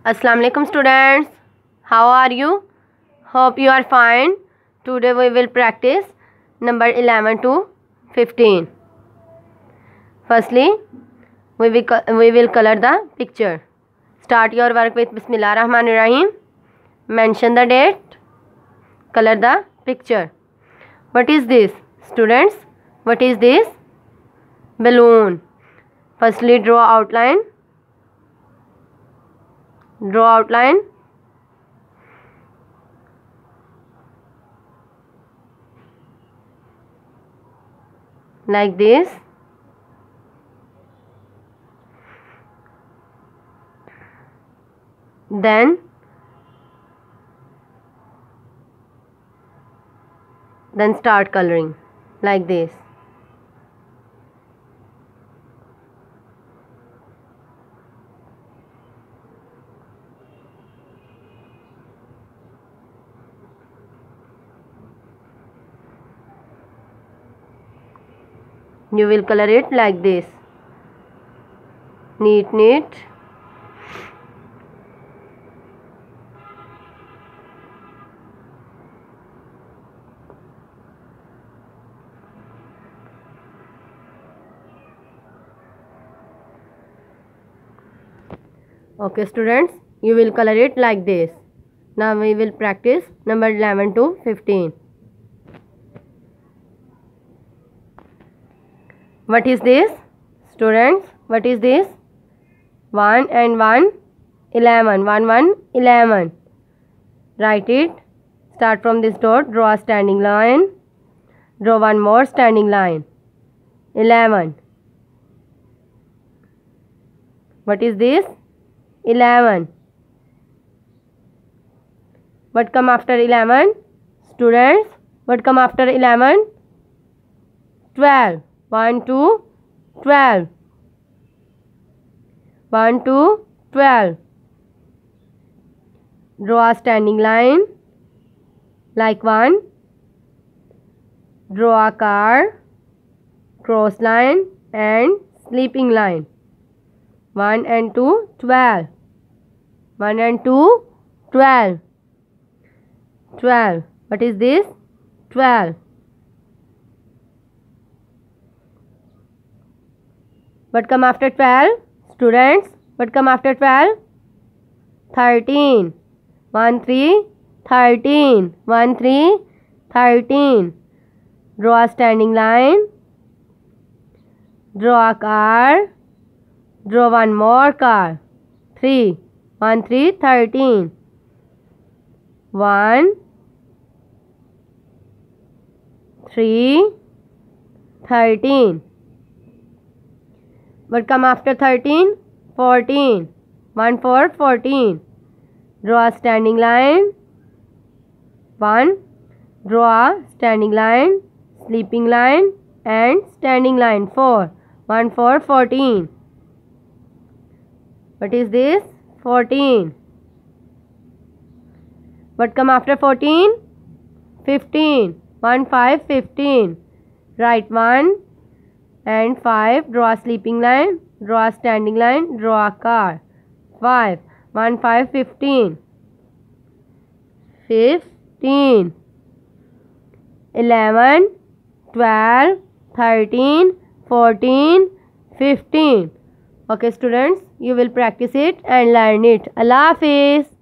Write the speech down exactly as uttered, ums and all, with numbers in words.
Assalamu alaikum students. How are you? Hope you are fine. Today we will practice number eleven to fifteen. Firstly, we will, we will color the picture. Start your work with Bismillah Rahman Rahim. Mention the date. Color the picture. What is this, students? What is this? Balloon. Firstly, draw outline. Draw outline. Like this. Then then start coloring like this. You will color it like this. Neat, neat. Okay, students, you will color it like this. Now we will practice number eleven to fifteen. What is this, students? What is this? one and one, eleven. one, one, eleven. Write it. Start from this dot. Draw a standing line. Draw one more standing line. eleven. What is this? eleven. What come after eleven? Students, what come after eleven? twelve. one, two, twelve. one, two, twelve. Draw a standing line like one. Draw a car, cross line and sleeping line. one and two, twelve. one and two, twelve. twelve. What is this? twelve. What come after twelve? Students, what come after twelve? thirteen. one, three, thirteen. one, three, thirteen. Draw a standing line. Draw a car. Draw one more car. three. one, three, thirteen. one, three, thirteen. What come after thirteen? fourteen. one, four, fourteen. Draw a standing line. one. Draw a standing line, sleeping line and standing line. four. one, four, fourteen. What is this? fourteen. What come after fourteen? fifteen. one, five, fifteen. Write one and five. Draw a sleeping line. Draw a standing line. Draw a car. five. one, five, fifteen. fifteen. eleven, twelve, thirteen, fourteen, fifteen. Okay, students, you will practice it and learn it. Allah Hafiz.